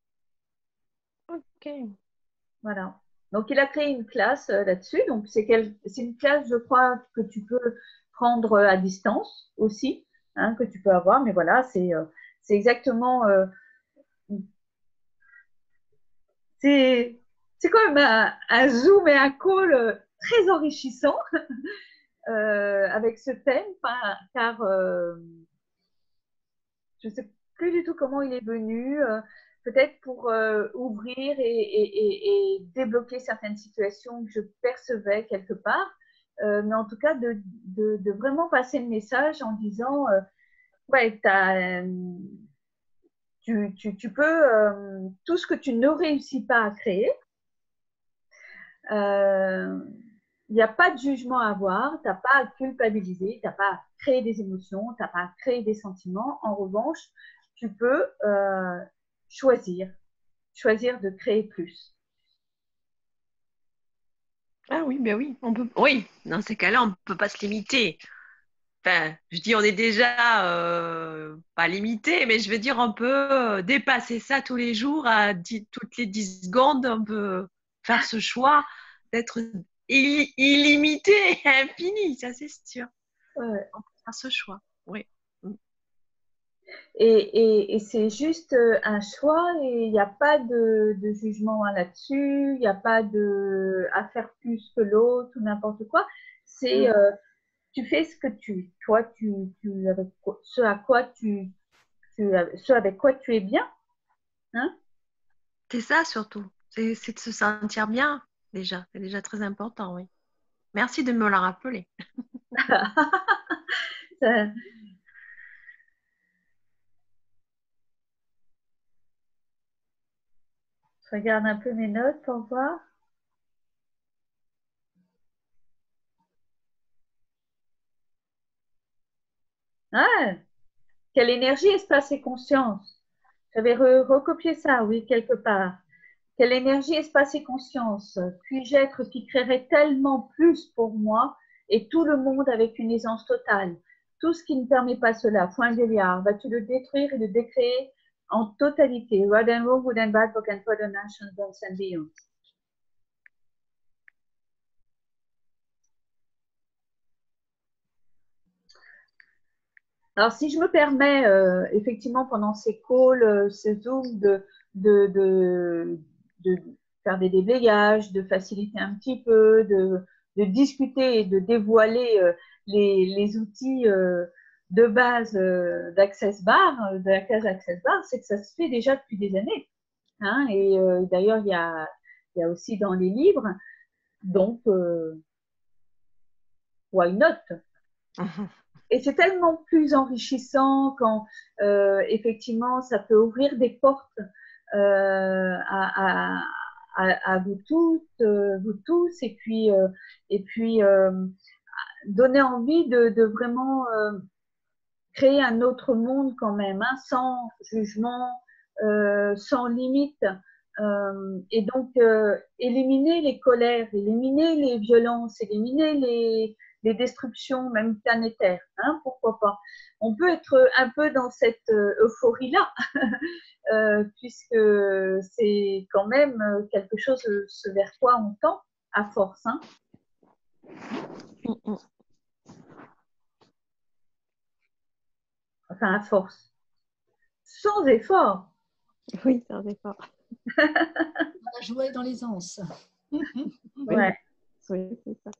Ok. Voilà. Donc, il a créé une classe là-dessus. Donc, c'est une classe, je crois, que tu peux prendre à distance aussi, hein, que tu peux avoir. Mais voilà, c'est exactement. C'est quand même un Zoom et un call très enrichissant avec ce thème, car je ne sais plus du tout comment il est venu. Peut-être pour ouvrir et débloquer certaines situations que je percevais quelque part. Mais en tout cas, de vraiment passer le message en disant ouais, tu peux tout ce que tu ne réussis pas à créer. Il n'y a pas de jugement à avoir, tu n'as pas à culpabiliser, tu n'as pas à créer des émotions, tu n'as pas à créer des sentiments. En revanche, tu peux choisir de créer plus. Ah oui, ben oui, on peut. Oui, dans ces cas-là, on ne peut pas se limiter. Enfin, je dis, on est déjà pas limité, mais je veux dire, on peut dépasser ça tous les jours, toutes les 10 secondes, on peut faire ce choix d'être illimité et infini, ça c'est sûr. Ouais. On peut faire ce choix, oui. Mm. Et c'est juste un choix et il n'y a pas de jugement là-dessus, il n'y a pas à faire plus que l'autre ou n'importe quoi. C'est Mm. tu fais ce que avec ce à quoi ce avec quoi tu es bien, hein? C'est ça surtout. C'est de se sentir bien déjà. C'est déjà très important, oui. Merci de me la rappeler. Ça- Je regarde un peu mes notes pour voir. Ah, quelle énergie, espace et conscience. J'avais recopié ça, oui, quelque part. Quelle énergie, espace et conscience puis-je être qui créerait tellement plus pour moi et tout le monde avec une aisance totale. Tout ce qui ne permet pas cela, point de liard, vas-tu le détruire et le décréer en totalité. Good and wrong, good and bad, book and for the nations, and beyond. Alors, si je me permets, effectivement, pendant ces calls, ces Zooms, de faire des déblayages, de faciliter un petit peu, de discuter et de dévoiler les outils de base d'Access Bar, de la case Access Bar, c'est que ça se fait déjà depuis des années. Hein, et d'ailleurs, il y a aussi dans les livres, donc, why not? Et c'est tellement plus enrichissant quand effectivement ça peut ouvrir des portes à vous toutes, vous tous, et puis donner envie de vraiment créer un autre monde quand même, hein, sans jugement, sans limite. Et donc, éliminer les colères, éliminer les violences, éliminer les destructions, même planétaires. Hein, pourquoi pas? On peut être un peu dans cette euphorie-là, puisque c'est quand même quelque chose ce vers quoi on tend à force. Hein. Enfin, à force. Sans effort. Oui, sans effort. On a joué dans l'aisance. Ouais. Oui, c'est ça.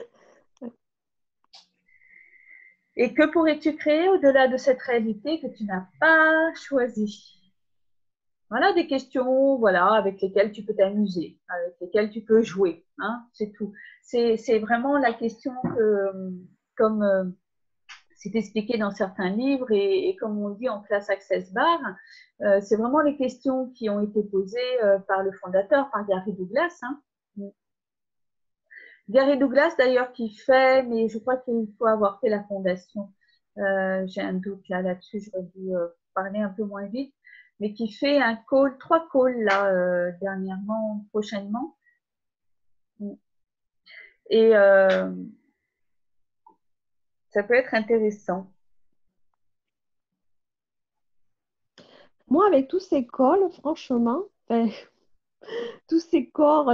Et que pourrais-tu créer au-delà de cette réalité que tu n'as pas choisie? Voilà des questions, voilà, avec lesquelles tu peux t'amuser, avec lesquelles tu peux jouer, hein, c'est tout. C'est vraiment la question que, comme c'est expliqué dans certains livres et comme on dit en classe Access Bar, c'est vraiment les questions qui ont été posées par le fondateur, par Gary Douglas. Hein. Gary Douglas, d'ailleurs, qui fait, mais je crois qu'il faut avoir fait la fondation. J'ai un doute là-dessus, j'aurais dû parler un peu moins vite, mais qui fait un call, 3 calls là, dernièrement, prochainement. Et ça peut être intéressant. Moi, avec tous ces calls, franchement, tous ces corps,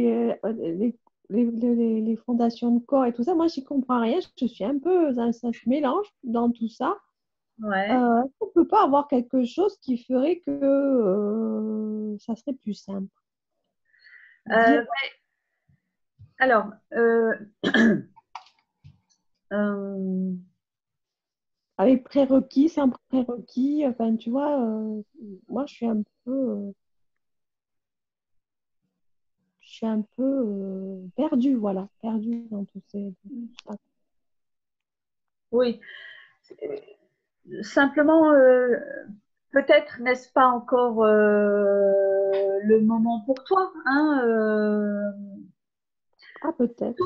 les fondations de corps et tout ça, moi, j'y comprends rien. Je suis un peu, ça se mélange dans tout ça. Ouais. On ne peut pas avoir quelque chose qui ferait que ça serait plus simple. Dire, Alors, avec prérequis, sans prérequis, enfin, tu vois, moi, je suis un peu perdue, voilà, perdue dans tout ça. oui. Simplement, peut-être n'est-ce pas encore le moment pour toi. Hein, Ah, peut-être.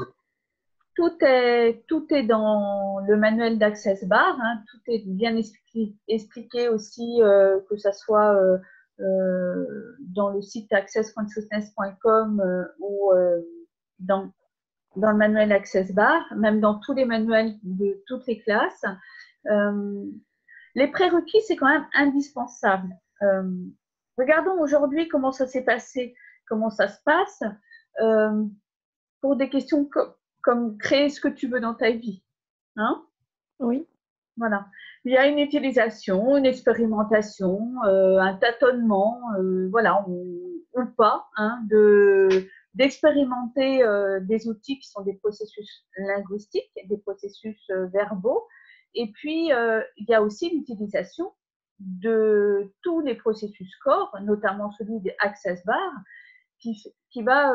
tout est dans le manuel d'Access Bar. Hein, tout est bien expliqué aussi, que ça soit dans le site accessconsciousness.com ou dans le manuel Access Bar, même dans tous les manuels de toutes les classes. Les prérequis, c'est quand même indispensable. Regardons aujourd'hui comment ça s'est passé, comment ça se passe, pour des questions comme créer ce que tu veux dans ta vie. Hein? Oui. Voilà. Il y a une utilisation, une expérimentation, un tâtonnement, voilà, ou pas, hein, d'expérimenter des outils qui sont des processus linguistiques, des processus verbaux. Et puis, il y a aussi l'utilisation de tous les processus corps, notamment celui des Access Bars, qui va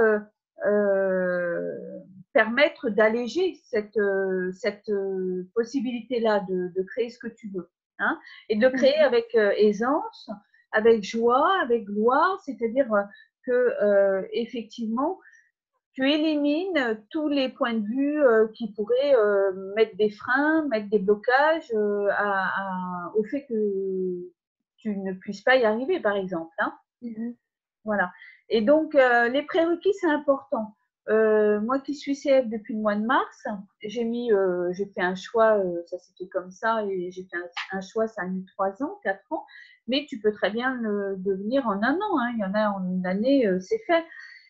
permettre d'alléger cette possibilité-là de créer ce que tu veux. Hein, et de créer avec aisance, avec joie, avec gloire, c'est-à-dire que effectivement, tu élimines tous les points de vue qui pourraient mettre des freins, mettre des blocages au fait que tu ne puisses pas y arriver, par exemple. Hein. Voilà. Et donc, les prérequis, c'est important. Moi qui suis CF depuis le mois de mars, j'ai fait un choix, ça c'était comme ça, et j'ai fait un choix, ça a mis 3 ans, 4 ans, mais tu peux très bien le devenir en 1 an. Hein. Il y en a en 1 année, c'est fait.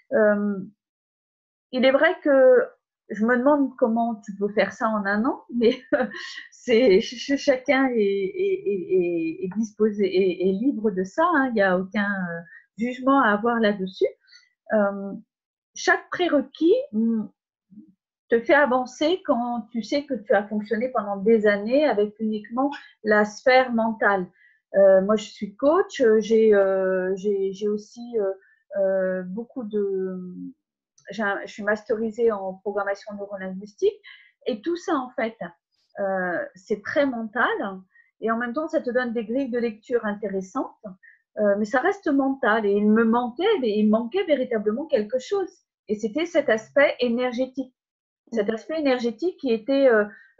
Il est vrai que je me demande comment tu peux faire ça en 1 an, mais chacun est disposé, est libre de ça. Hein. Il n'y a aucun jugement à avoir là-dessus. Chaque prérequis te fait avancer quand tu sais que tu as fonctionné pendant des années avec uniquement la sphère mentale. Moi, je suis coach, j'ai aussi beaucoup de… Je suis masterisée en programmation neurolinguistique et tout ça, en fait, c'est très mental et en même temps, ça te donne des grilles de lecture intéressantes. Mais ça reste mental et il manquait véritablement quelque chose. Et c'était cet aspect énergétique. Cet aspect énergétique qui était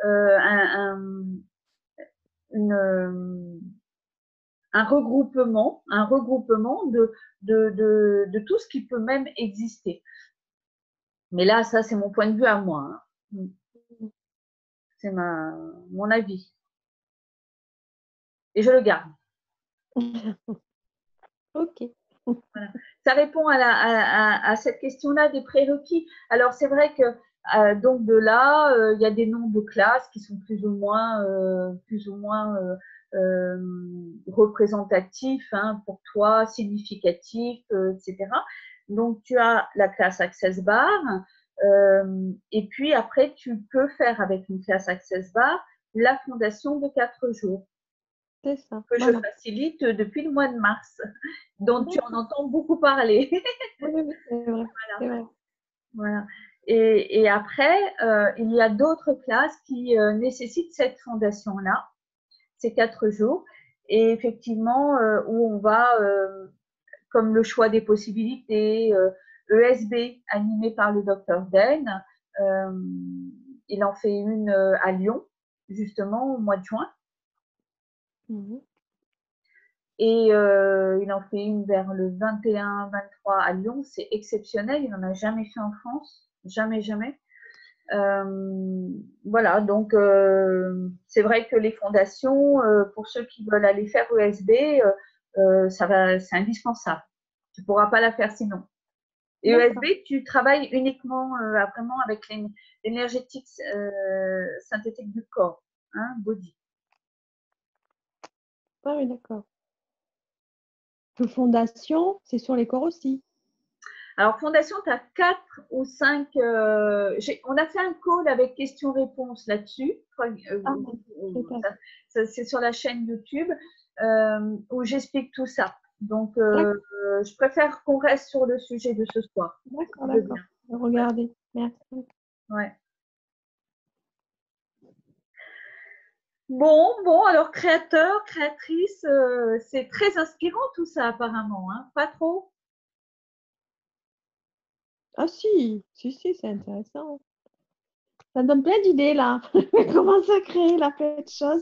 un regroupement de tout ce qui peut même exister. Mais là, ça, c'est mon point de vue à moi. Hein. C'est mon avis. Et je le garde. Ok. Voilà. Ça répond à cette question-là des prérequis. Alors, c'est vrai que donc de là, il y a des noms de classes qui sont plus ou moins représentatifs hein, pour toi, significatifs, etc. Donc, tu as la classe Access Bar. Et puis après, tu peux faire avec une classe Access Bar la fondation de 4 jours. C'est ça. Que je facilite depuis le mois de mars, dont tu en entends beaucoup parler. Oui, c'est vrai. Voilà. C'est vrai. Voilà. Et après, il y a d'autres classes qui nécessitent cette fondation-là, ces 4 jours, et effectivement, où on va, comme le choix des possibilités, ESB, animé par le docteur Den, il en fait une à Lyon, justement, au mois de juin. Et il en fait une vers le 21-23 à Lyon. C'est exceptionnel. Il n'en a jamais fait en France. Jamais, jamais. Voilà, donc c'est vrai que les fondations, pour ceux qui veulent aller faire ESB, c'est indispensable. Tu ne pourras pas la faire sinon. Et ESB, tu travailles uniquement vraiment avec l'énergétique synthétique du corps, hein, body. Ah oui, d'accord. Fondation, c'est sur les corps aussi. Alors, Fondation, tu as 4 ou 5. On a fait un call avec questions-réponses là-dessus. C'est sur la chaîne YouTube où j'explique tout ça. Donc, je préfère qu'on reste sur le sujet de ce soir. D'accord, d'accord. Regardez. Merci. Ouais. Bon, alors créateur, créatrice, c'est très inspirant tout ça apparemment, hein? Pas trop? Ah si, c'est intéressant. Ça donne plein d'idées là. Je commence à créer la plein de choses.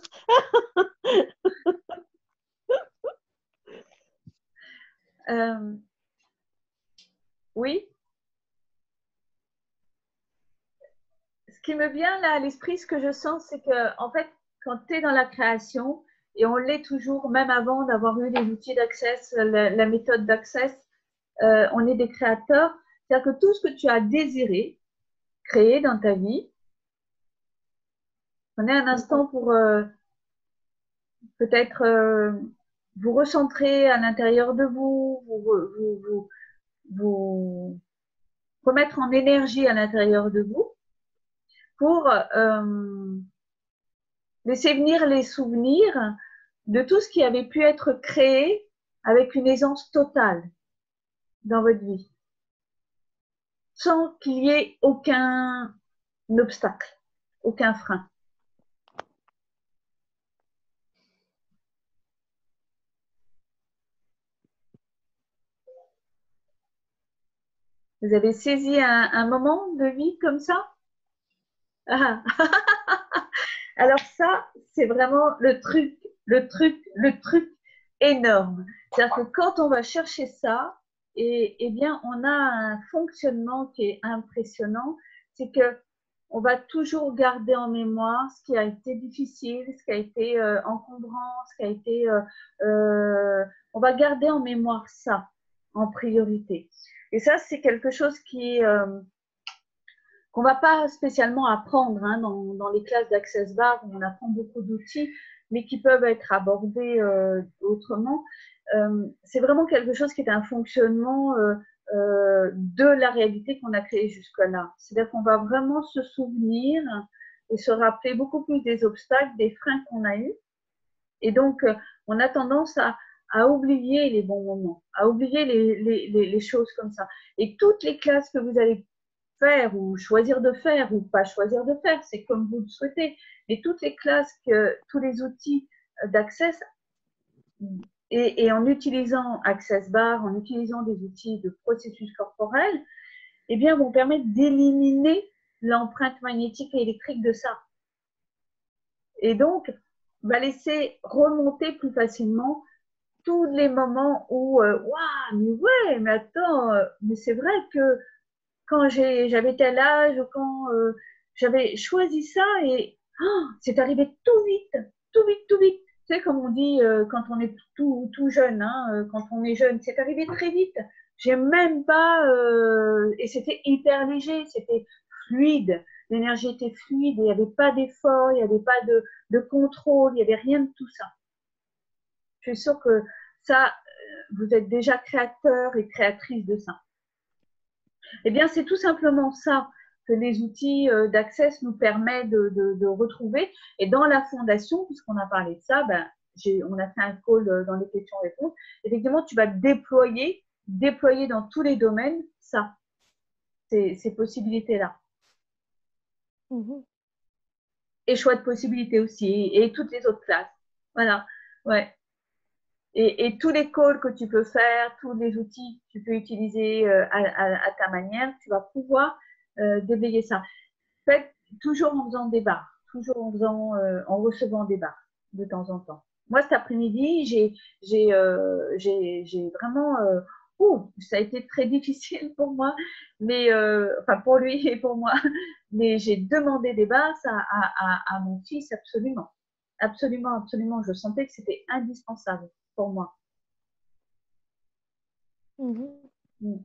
Oui. Ce qui me vient là à l'esprit, ce que je sens, c'est que en fait, quand tu es dans la création, et on l'est toujours, même avant d'avoir eu les outils d'access, la méthode d'access, on est des créateurs. C'est-à-dire que tout ce que tu as désiré créer dans ta vie, prenez un instant pour peut-être vous recentrer à l'intérieur de vous, vous remettre en énergie à l'intérieur de vous pour laisser venir les souvenirs de tout ce qui avait pu être créé avec une aisance totale dans votre vie, sans qu'il y ait aucun obstacle, aucun frein. Vous avez saisi un moment de vie comme ça? Ah. Alors ça, c'est vraiment le truc énorme. C'est-à-dire que quand on va chercher ça, eh bien, on a un fonctionnement qui est impressionnant. C'est que on va toujours garder en mémoire ce qui a été difficile, ce qui a été encombrant, ce qui a été. On va garder en mémoire ça en priorité. Et ça, c'est quelque chose qui qu'on ne va pas spécialement apprendre hein, dans les classes d'Access Bar, où on apprend beaucoup d'outils, mais qui peuvent être abordés autrement. C'est vraiment quelque chose qui est un fonctionnement de la réalité qu'on a créée jusque-là. C'est-à-dire qu'on va vraiment se souvenir et se rappeler beaucoup plus des obstacles, des freins qu'on a eus. Et donc, on a tendance à oublier les bons moments, à oublier les choses comme ça. Et toutes les classes que vous allez faire ou choisir de faire ou pas choisir de faire, c'est comme vous le souhaitez. Et toutes les classes, tous les outils d'Access, et en utilisant Access Bar, en utilisant des outils de processus corporel, eh bien, vont permettre d'éliminer l'empreinte magnétique et électrique de ça. Et donc, va laisser remonter plus facilement tous les moments où, waouh, mais ouais, mais attends, mais c'est vrai que quand j'avais tel âge, quand j'avais choisi ça et c'est arrivé tout vite, tout vite, tout vite. Tu sais, comme on dit quand on est tout jeune, hein, quand on est jeune, c'est arrivé très vite. J'ai même pas, et c'était hyper léger, c'était fluide. L'énergie était fluide, il n'y avait pas d'effort, il n'y avait pas de contrôle, il n'y avait rien de tout ça. Je suis sûre que ça, vous êtes déjà créateur et créatrice de ça. Eh bien, c'est tout simplement ça que les outils d'Access nous permettent de retrouver. Et dans la fondation, puisqu'on a parlé de ça, ben, on a fait un call dans les questions-réponses. Effectivement, tu vas déployer dans tous les domaines ça, ces possibilités-là. Mhm. Et choix de possibilités aussi, et toutes les autres classes. Voilà, ouais. Et tous les calls que tu peux faire, tous les outils que tu peux utiliser à ta manière, tu vas pouvoir déblayer ça. Faites toujours en faisant des barres, toujours en recevant des barres de temps en temps. Moi, cet après-midi, j'ai vraiment, ça a été très difficile pour moi, mais enfin pour lui et pour moi, mais j'ai demandé des barres à mon fils absolument, absolument, absolument. Je sentais que c'était indispensable pour moi. Mhm. Mm.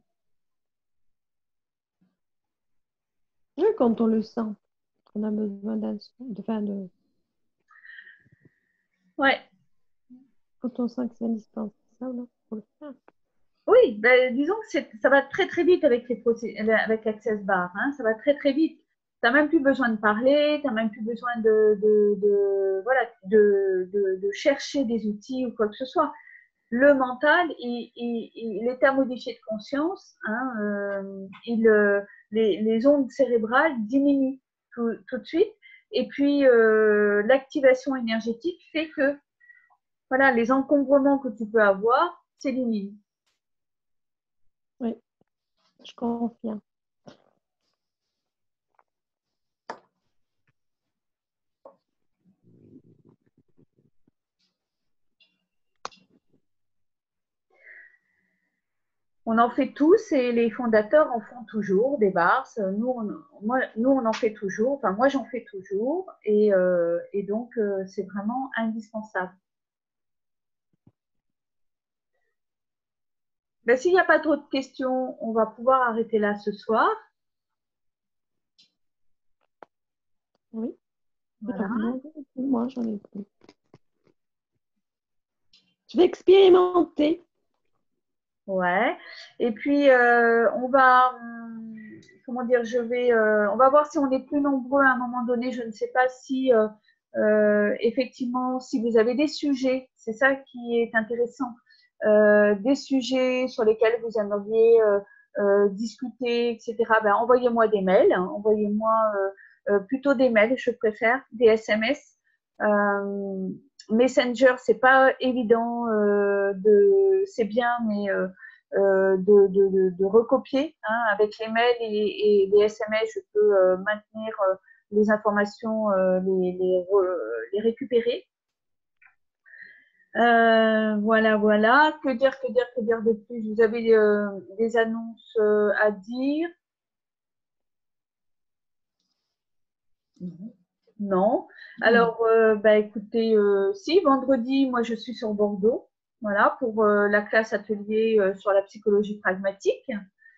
Oui, quand on le sent, on a besoin Ouais. quand on sent que c'est indispensable pour le faire. Oui, ben, disons que ça va très très vite avec avec Access Bar, hein, ça va très très vite. Tu n'as même plus besoin de parler, tu n'as même plus besoin voilà, de chercher des outils ou quoi que ce soit. Le mental, l'état modifié de conscience, hein, les ondes cérébrales diminuent tout de suite. Et puis, l'activation énergétique fait que voilà, les encombrements que tu peux avoir s'éliminent. Oui, je confirme. On en fait tous et les fondateurs en font toujours des bars. Nous, on en fait toujours. Enfin, moi, j'en fais toujours. Et donc, c'est vraiment indispensable. Ben, s'il n'y a pas d'autres questions, on va pouvoir arrêter là ce soir. Oui. Voilà. Non, moi, j'en ai plus. Je vais expérimenter. Ouais. Et puis, on va comment dire, on va voir si on est plus nombreux à un moment donné. Je ne sais pas si, effectivement, si vous avez des sujets, c'est ça qui est intéressant, des sujets sur lesquels vous aimeriez discuter, etc. Ben, envoyez-moi des mails, hein, envoyez-moi plutôt des mails, je préfère, des SMS. Messenger, c'est pas évident, c'est bien, mais de recopier, hein, avec les mails et les SMS, je peux maintenir les informations, les récupérer. Voilà, voilà. Que dire de plus? Vous avez des annonces à dire? Non. Alors, bah, écoutez, si, vendredi, moi, je suis sur Bordeaux, voilà, pour la classe atelier sur la psychologie pragmatique.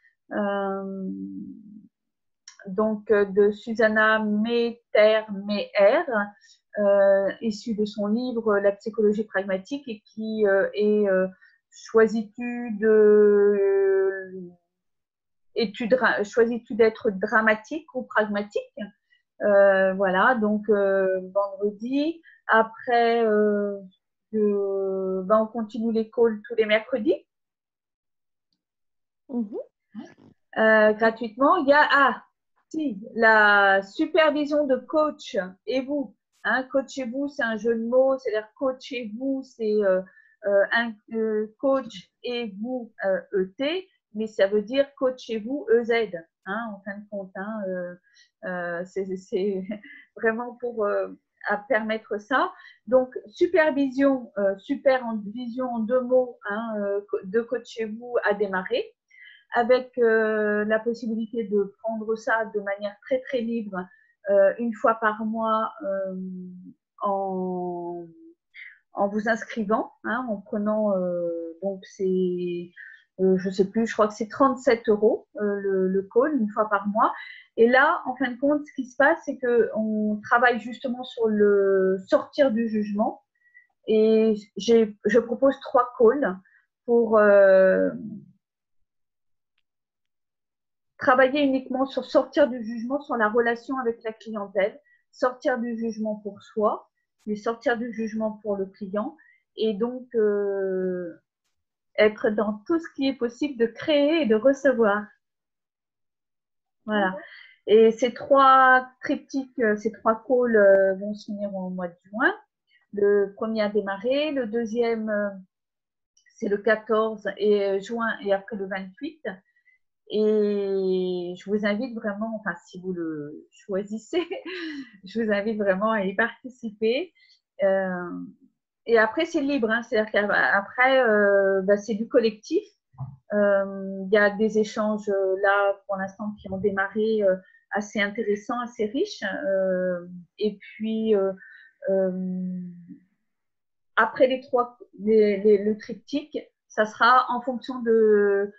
Donc, de Susanna Meyer, issue de son livre La psychologie pragmatique, et qui est choisis-tu d'être dramatique ou pragmatique? Voilà, donc vendredi. Après, on continue les calls tous les mercredis. Gratuitement. Il y a la supervision de coach et vous. Hein, coachez-vous, c'est un jeu de mots, c'est-à-dire coachez-vous, c'est un coach et vous, ET, mais ça veut dire coachez-vous, EZ, hein, en fin de compte. Hein, c'est vraiment pour permettre ça. Donc, supervision, vision en 2 mots, hein, de coachez-vous à démarrer, avec la possibilité de prendre ça de manière très très libre, une fois par mois, en vous inscrivant, hein, en prenant, donc c'est, je sais plus, je crois que c'est 37 € le call, une fois par mois. Et là, en fin de compte, ce qui se passe, c'est qu'on travaille justement sur le sortir du jugement. Et je propose 3 calls pour travailler uniquement sur sortir du jugement, sur la relation avec la clientèle, sortir du jugement pour soi, mais sortir du jugement pour le client, et donc être dans tout ce qui est possible de créer et de recevoir. Voilà. Et ces 3 triptyques, ces 3 calls vont se finir au mois de juin. Le premier a démarré, le deuxième, c'est le 14 juin, et après le 28. Et je vous invite vraiment, enfin si vous le choisissez, je vous invite vraiment à y participer. Et après, c'est libre, hein, c'est-à-dire qu'après, c'est du collectif. Il y a des échanges là, pour l'instant, qui ont démarré, assez intéressants, assez riches. Et puis, après le triptyque, ça sera en fonction de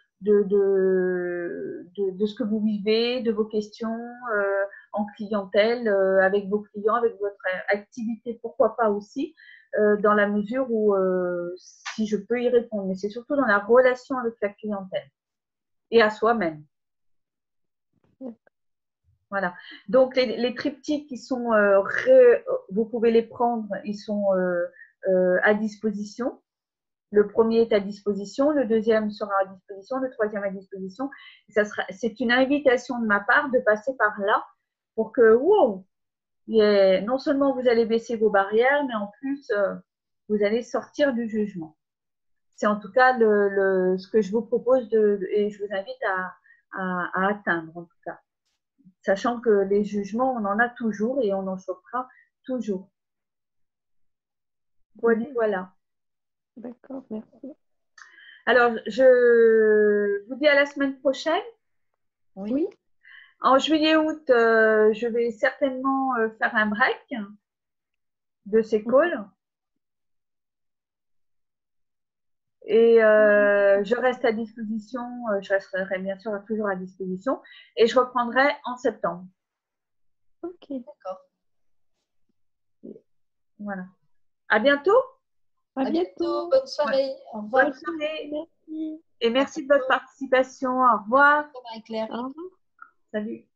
ce que vous vivez, de vos questions en clientèle, avec vos clients, avec votre activité, pourquoi pas aussi, dans la mesure où, si je peux y répondre, mais c'est surtout dans la relation avec la clientèle et à soi-même. Voilà. Donc, les triptyques qui sont, vous pouvez les prendre, ils sont à disposition. Le premier est à disposition, le deuxième sera à disposition, le troisième à disposition. C'est une invitation de ma part de passer par là pour que, wow, non seulement vous allez baisser vos barrières, mais en plus, vous allez sortir du jugement. C'est en tout cas ce que je vous propose et je vous invite à atteindre, en tout cas. Sachant que les jugements, on en a toujours et on en chopera toujours. Voilà. D'accord, merci. Alors, je vous dis à la semaine prochaine. Oui. En juillet-août, je vais certainement faire un break de ces calls. Et je reste à disposition, je resterai bien sûr toujours à disposition. Et je reprendrai en septembre. Ok. D'accord. Voilà. À bientôt. À bientôt. Bonne soirée. Ouais. Au revoir. Bonne soirée. Merci. Et merci de votre participation. Au revoir. Marie-Claire. Au revoir. Salut.